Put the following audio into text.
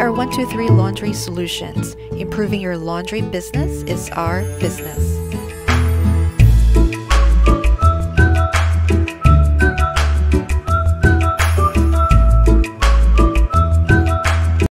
are 123 Laundry Solutions. Improving your laundry business is our business.